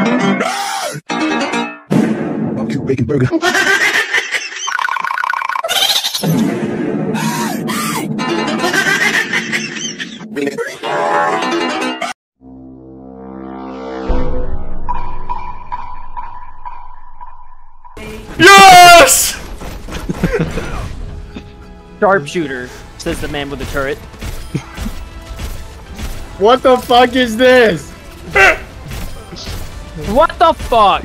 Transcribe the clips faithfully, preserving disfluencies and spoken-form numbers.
Barbecue bacon burger. Yes! Sharpshooter, says the man with the turret. What the fuck is this? What the fuck?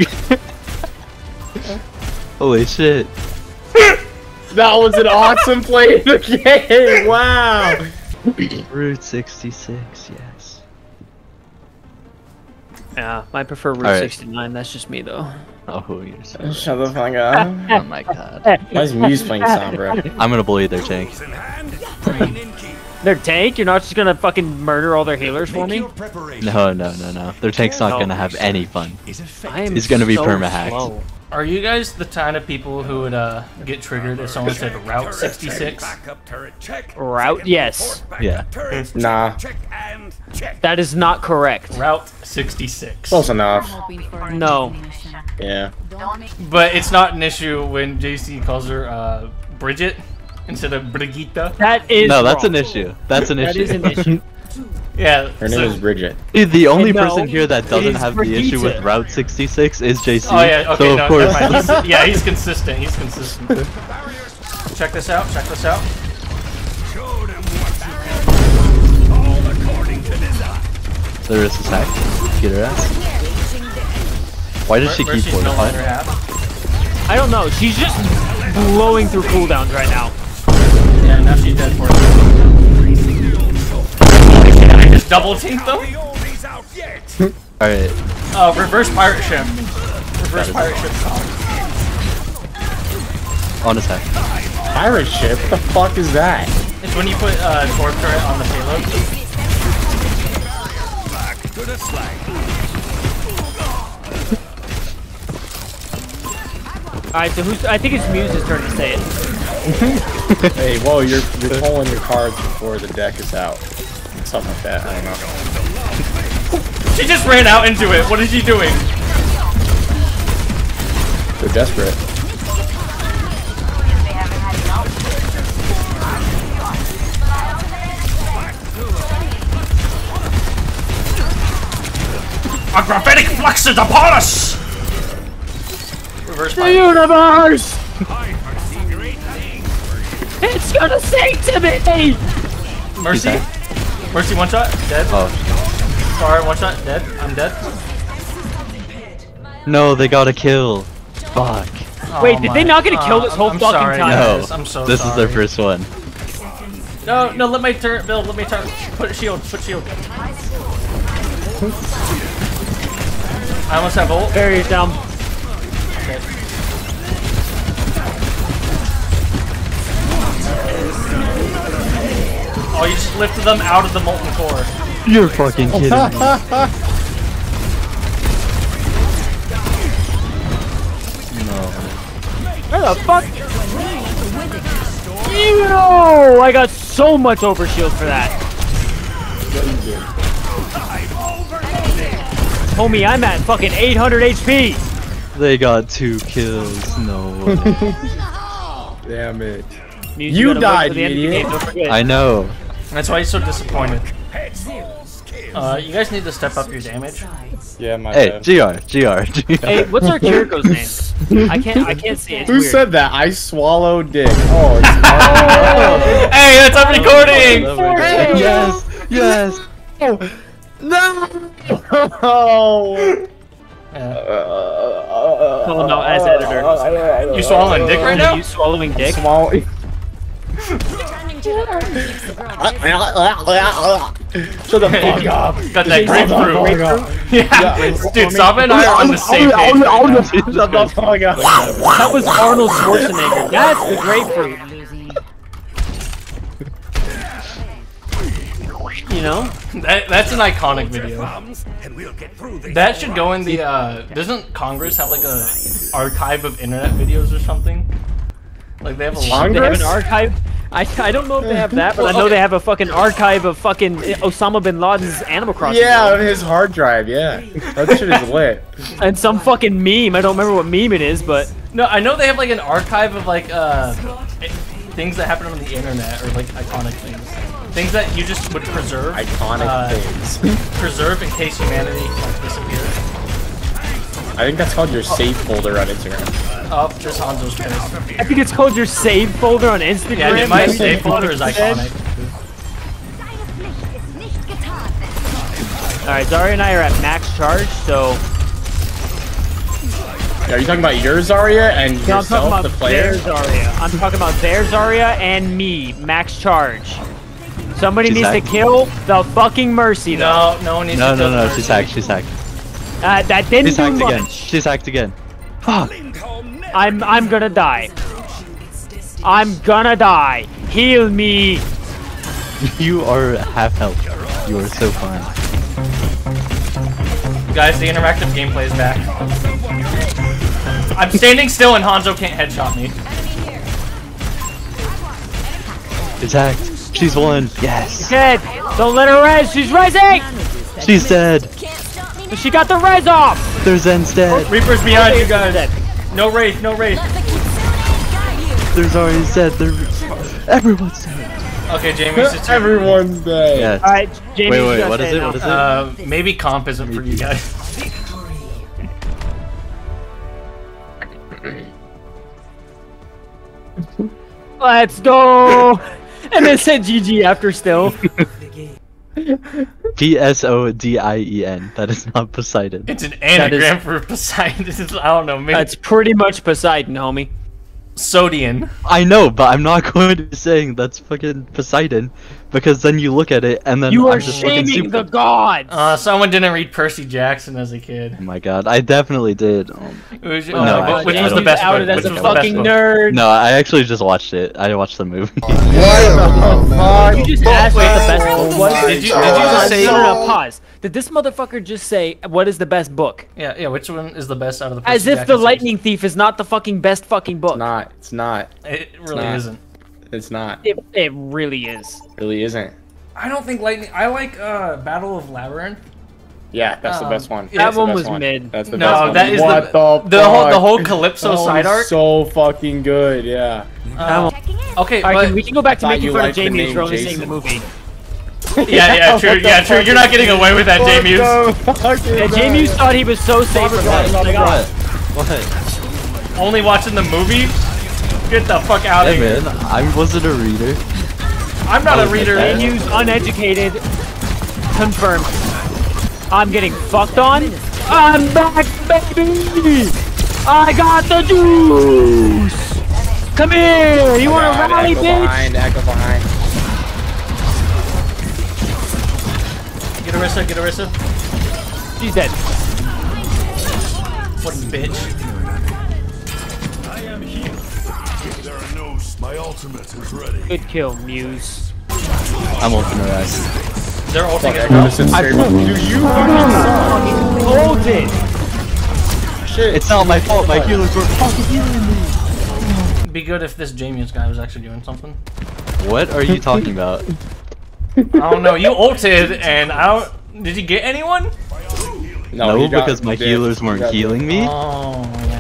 Holy shit. That was an awesome play in the game. Wow. Route sixty-six, yes. Yeah, I prefer Route right. sixty-nine. That's just me though. Oh, you're so Shut the fuck up. Oh my god. Why is Muse playing Sombra? I'm gonna bully their tank. Their tank? You're not just gonna fucking murder all their healers for me? No, no, no, no. Their tank's not gonna have any fun. I am He's gonna be so perma-hacked. slow. Are you guys the kind of people who would uh get triggered if someone said Route sixty-six? Route? Yes. Yeah. Nah. That is not correct. Route sixty-six. Close enough. No. Yeah. But it's not an issue when J C calls her uh Bridget instead of Brigitte. That is No, that's wrong. an issue. That's an That issue. is an issue. Yeah. Her name so- is Bridget. Dude, the only No, person here that it doesn't is have the issue with Brigitte. Route sixty-six is J C. Oh yeah, okay, so of no, course. never mind. He's, yeah, he's consistent. He's consistent. Check this out. Check this out. There is a sack. Get her ass. Why does she Where- keep where's she no longer fortifying? at? I don't know. She's just blowing through cooldowns right now. Yeah, now she's dead for it. I just double teamed them. Alright. Oh, reverse pirate ship. Reverse pirate ship. On attack. Pirate ship? What the fuck is that? It's when you put uh, torp turret on the payload. Alright, so who's. I think it's Muse's turn to say it. Hey, whoa, you're you're pulling your cards before the deck is out. Something like that. I don't know. She just ran out into it. What is she doing? They're desperate. A gravitic flux is upon us! Reverse The pirate. universe! It's gonna sing to me! Mercy. Mercy one shot. Dead. Oh. Alright, one shot. Dead. I'm dead. No, they got a kill. Fuck. Wait, Oh did my- they not get a kill uh, this whole I'm fucking sorry, time? No. guys. I'm so this sorry. is their first one. No, no, let my turn, Bill, let me turn. Put shield, put shield. I almost have ult. Bury it down. Okay. Oh, you just lifted them out of the molten core. You're fucking kidding me. No. Where the fuck? Yo! I got so much overshield for that. Homie, I'm at fucking eight hundred H P. They got two kills. No way. Damn it. Muse, You gotta wait died, till the end of the idiot. game, don't forget. I know. That's why he's so disappointed. Uh, you guys need to step up your damage. Yeah, my Hey, bad. G R, G R, G R. Hey, what's our Kiriko's name? I can't. I can't see it. It's Who weird. said that? I swallow dick. Oh, it's Hey, that's up recording! Yes, yes. No! Call him out as editor. You swallowing dick right now? You swallowing dick? Swallow. Shut the fuck up. Got that Shut the fuck grapefruit. up. Yeah, dude, Saba and I are on the same page. right now. Shut the fuck up. That was Arnold Schwarzenegger. That's the grapefruit. You know? That, that's an iconic video. That should go in the, uh, doesn't Congress have like a archive of internet videos or something? Like they have a lot. They have Congress? an archive. I, I don't know if they have that, but I know okay. they have a fucking archive of fucking Osama bin Laden's Animal Crossing. Yeah, on his hard drive, yeah. That shit is lit. And some fucking meme. I don't remember what meme it is, but No, I know they have like an archive of like uh things that happen on the internet or like iconic things. Things that you just would preserve. Iconic uh, things. Preserve in case humanity like disappears. I think that's called your save folder on Instagram. Oh, just Hanzo's pissed. I think it's called your save folder on Instagram. Yeah, dude, my That's save what folder is it said. iconic. Alright, Zarya and I are at max charge, so Are you talking about your Zarya and no, I'm talking yourself, about the player? their Zarya. I'm talking about their Zarya and me, max charge. Somebody She's needs hacked. to kill the fucking Mercy, though. No, no one needs No, to no, kill no, the she's Mercy. hacked, she's hacked. Uh, that didn't She's do hacked much. again. She's hacked again. Fuck. I'm I'm gonna die. I'm gonna die. Heal me. You are half health. You are so fine. Guys, the interactive gameplay is back. I'm standing still and Hanzo can't headshot me. It's hacked. She's won. Yes. Dead. Don't let her res. She's rising. She's dead. She got the res off. There's Zen's dead. Reaper's behind you guys. No wraith, no wraith. There's already dead. There. Everyone's dead. Okay, Jamie, it's just Everyone's dead. Yes. All right, Jamie. Wait, you wait. gotta What say is it? now. What is it? Uh, maybe comp isn't for you guys. Let's go. And then said G G after still. P S O D I E N. That is not Poseidon. It's an That is- anagram for Poseidon. I don't know, maybe That's pretty much Poseidon, homie. Sodian. I know, but I'm not going to be saying that's fucking Poseidon, because then you look at it and then You I'm are just fucking shaming the super. gods. Uh, someone didn't read Percy Jackson as a kid. Oh my god, I definitely did. Um, Which, No, uh, I- which I was the don't- best outed book? as Which a was the best fucking book? nerd. no, I actually just watched it. I watched the movie. You just asked what the best book was. Did you- did you just say- No, no, no, pause. Did this motherfucker just say what is the best book? Yeah, yeah. Which one is the best out of the? Percy As if Jackson The series? Lightning Thief is not the fucking best fucking book. It's not. It's not. It really not. isn't. It's not. It, it really is. It really isn't. I don't think Lightning. I like uh, Battle of Labyrinth. Yeah, that's Um, the best one. yeah, That's that one the best was mid. That's the No, best one. that is what the the the whole the fuck? whole Calypso That side was art. so fucking good. Yeah. Uh, okay, All right, but can, we can go back to Thought making you fun of liked the Jamie name for only Jason. seeing the movie. yeah, yeah, true, What the yeah, true. fuck You're not getting away with that, Jamie. And Jamie thought he was so safe from that. What? Like, oh, What? Only watching the movie. Get the fuck out of Hey here. man, I wasn't a reader. I'm not I a was reader. like that. James uneducated. Confirmed. I'm getting fucked on. I'm back, baby. I got the juice. Come here. You want to rally, echo bitch? behind, echo behind. Get Orisa, get Orisa. She's dead. What a bitch. My ultimate is ready. Good kill, Muse. I'm ulting her ass. They're ulting as Echo well. just straight up. Do you fucking Hold it. suck? Shit. It's not my fault. My healers were fucking healing me. It'd be good if this Jamie's guy was actually doing something. What are you talking about? I don't know. You ulted, and I don't. Did you get anyone? No, he got because my dipped. healers He weren't got healing me. Oh yeah.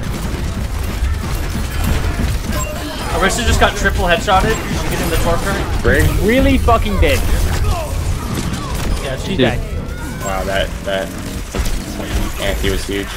Orisa just got triple headshotted. She's getting the torque current. Great. Really fucking dead. Yeah, She's she's dead. Wow, that that anti was huge.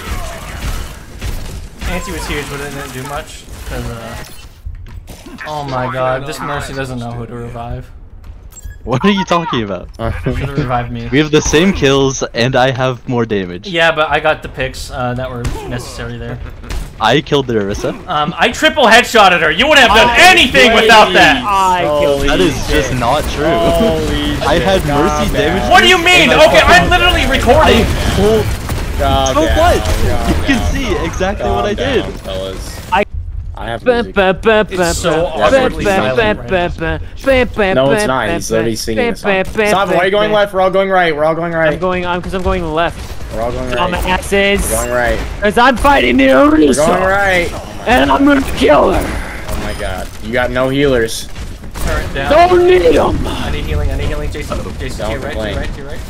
Anti was huge, but it didn't do much. Cause uh. Oh my god, this Mercy doesn't know who to revive. What are you talking about? Who to revive me? We have the same kills, and I have more damage. Yeah, but I got the picks uh, that were necessary there. I killed the Orisa. Um, I triple headshotted her. You wouldn't have done anything without that. I killed Holy That is shit. just not true. Holy I shit, had calm mercy down. damage. What do you mean? And I Okay, I'm fucking- literally recording. Calm So down, what? calm You can down. see exactly Calm what I did. down, fellas. I- I have Ba- music. ba- ba- ba- It's so ba- awkwardly ba- silent ba- right ba- ba- ba- ba- No, it's ba- not. ba- He's literally singing the song. ba- ba- Stop! ba- Why are you going ba- left? We're all going right. We're all going right. I'm going on because I'm going left. We're all going On my right. asses. We're going right. Because I'm fighting the We're Orisa. going right. And I'm gonna kill her. Oh my god. You got no healers. turret down. Don't need him. I need healing. I need healing. Jason. Jason, to your right. To your right. To your right.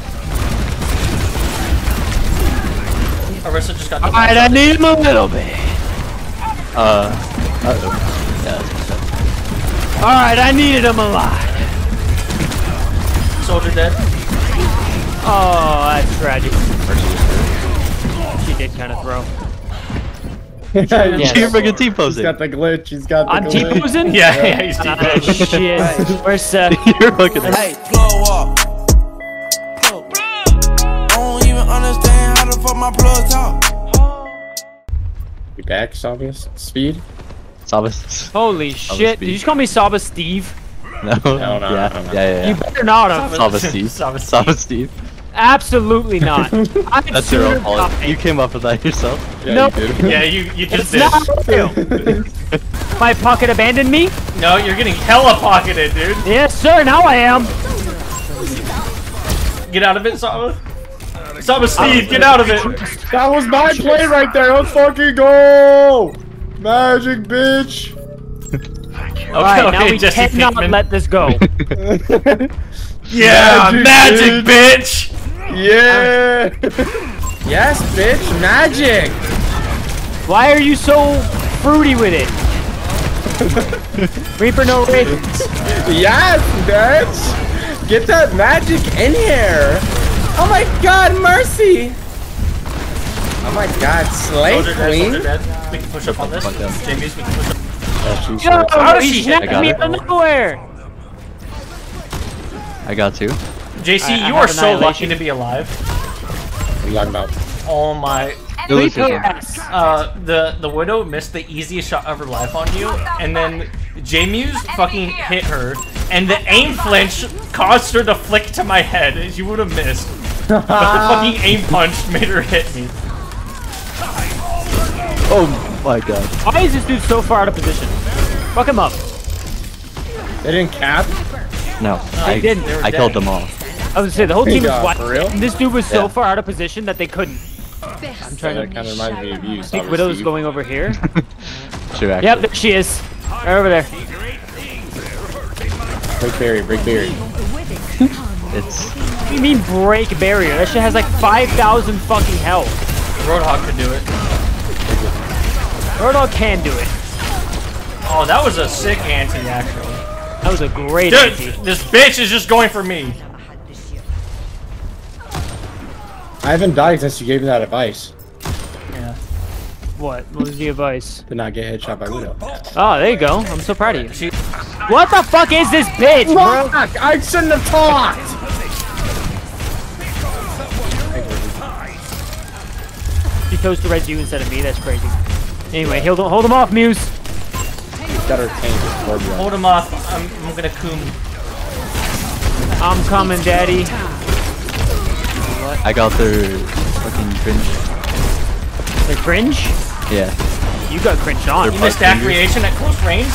Arissa just got. Alright, I need him a little bit. Uh. Uh oh. Yeah, that's what's up. Alright, I needed him alive. Soldier dead. Oh, that's tragic. She did kind of throw. Yes. You're freaking He's T-posing. got the glitch. He's got the I'm glitch. T-posing? Yeah, yeah, he's Ah, T-posing. shit. Where's Seth? You're looking at Hey, blow up. I don't even understand how the fuck my plug talk. You back, Sabius? Speed? Sabas. Holy shit. Did you just call me Saba Steve? No. no, yeah. no, yeah, no. yeah, yeah, You better not have. Sabas Steve. Sabas Steve. Sabas Steve. Absolutely not. I'm That's your own sure fault. not. You came up with that yourself. Yeah, No. you did. Yeah, you you just It's did. not real. My pocket abandoned me? No, you're getting hella pocketed, dude. Yes, sir. Now I am. Get out of it, Saba. Saba Steve, get out of it. That was my play right there. Let's fucking go! Magic, bitch! Okay, Alright, okay, now we Jesse cannot Pinkman. let this go. Yeah, Magic, magic, bitch. Yeah! Yes, bitch, magic! Why are you so fruity with it? Reaper no ratings. Yes, bitch! Get that magic in here! Oh my god, mercy! Oh my god, slave Soldier dead, queen! soldier dead. We can push up on this. fuck up. Jamies, we can push up. Yo, How does he she hit? snapped I got me it. out of nowhere. I got two. J C, I- I you have are so lucky annihilation. to be alive. What are you talking about? Oh my. It was Sleep just- ass. Uh, the the widow missed the easiest shot of her life on you, and then J-Muse fucking hit her, and the aim flinch caused her to flick to my head. You would have missed, but the fucking aim punch made her hit me. Oh my god. Why is this dude so far out of position? Fuck him up. They didn't cap? No. I, didn't. They were I dead. killed them all. I was gonna say the whole team was God, wide. for real? And this dude was so Yeah. far out of position that they couldn't. I'm trying to kind of remind me of you. I think Widow's going over here. True, actually. Yep, there she is. Right over there. Break berry, break berry. It's What do you mean break barrier? That shit has like five thousand fucking health. Roadhog could do it. Roadhog can do it. Oh, that was a sick anti, actually. That was a great Dude, anti. this bitch is just going for me. I haven't died since you gave me that advice Yeah. What? What was the advice? to not get headshot by Widow. Oh, there you go. I'm so proud of you. She, What the fuck is this bitch, bro? Fuck! I shouldn't have talked! She chose to res you instead of me. That's crazy. Anyway, hold him, hold him off, Muse. Got her tank with Scorpion. hold him off. I'm, I'm gonna coom. I'm coming, daddy. I got their fucking cringe. The cringe? Yeah. You got cringed on. You missed that creation at close range.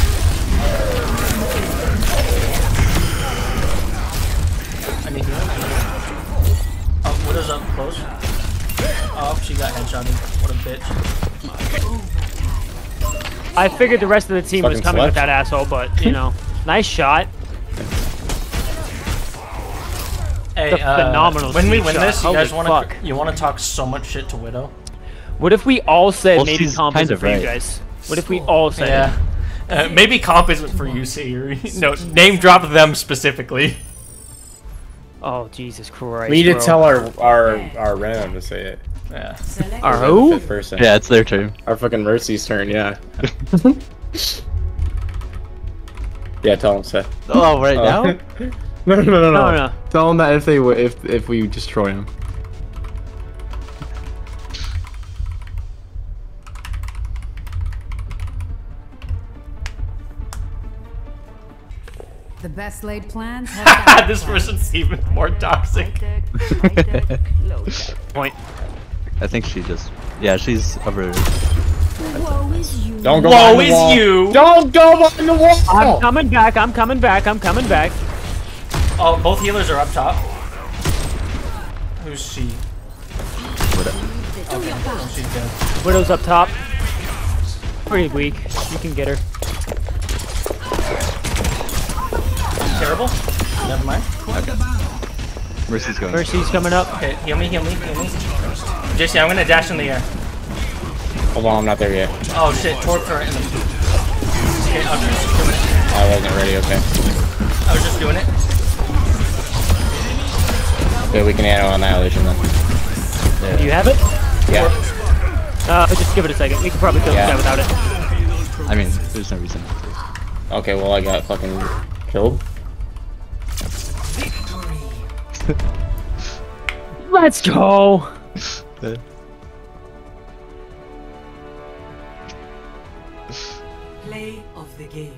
I need you. Oh, Widow's up close. Oh, she got headshotted. What a bitch. I figured the rest of the team was Fucking coming with slut. that asshole, but you know, nice shot. Hey, The uh, phenomenal when we sweet win shot. this, you guys Holy want to fuck. you want to talk so much shit to Widow? What if we all said Well, maybe she's comp kind isn't of for you right. guys? What if we all said Yeah. Uh, maybe comp isn't for you, Seer. No, name drop them specifically. it? Oh, Jesus Christ. We need to bro. tell our our our Ram to say it. Yeah. Our The who? fifth person. Yeah, it's their turn. Our fucking Mercy's turn, yeah. Yeah, tell him, Seth. Oh, right Oh. now? no, no, no, no, No, no. Tell him that if they w if if we destroy him. The best laid plans have This person's even more toxic. Point. I think she just. Yeah, she's over. Don't go Woe behind the is wall. you! Don't go behind the wall. I'm coming back. I'm coming back. I'm coming back. Oh, both healers are up top. Who's she? Okay, oh, she's dead. Widow's up top. Pretty weak. You can get her. terrible. Never mind. Okay. Mercy's going. Mercy's coming up. Okay, heal me, heal me, heal me. J C, I'm gonna dash in the air. Hold on, I'm not there yet. Oh shit, torps are in them. Okay, I was just doing it. I wasn't ready, okay. I was just doing it. Okay, we can handle Annihilation then. Yeah. Do you have it? Yeah. Uh, just give it a second. We can probably kill Yeah. this guy without it. I mean, there's no reason. Okay, well I got fucking killed. Let's go. Play of the game.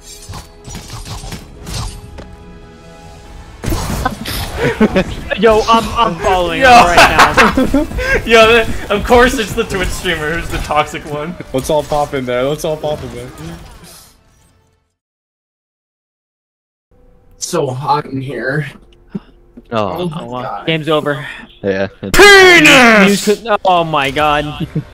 Yo, I'm I'm following Yo. him right now. Yo, the, of course it's the Twitch streamer who's the toxic one. Let's all pop in there. Let's all pop in there. So hot in here. Oh, Oh, well, game's over. yeah. Penis! News could- oh my god.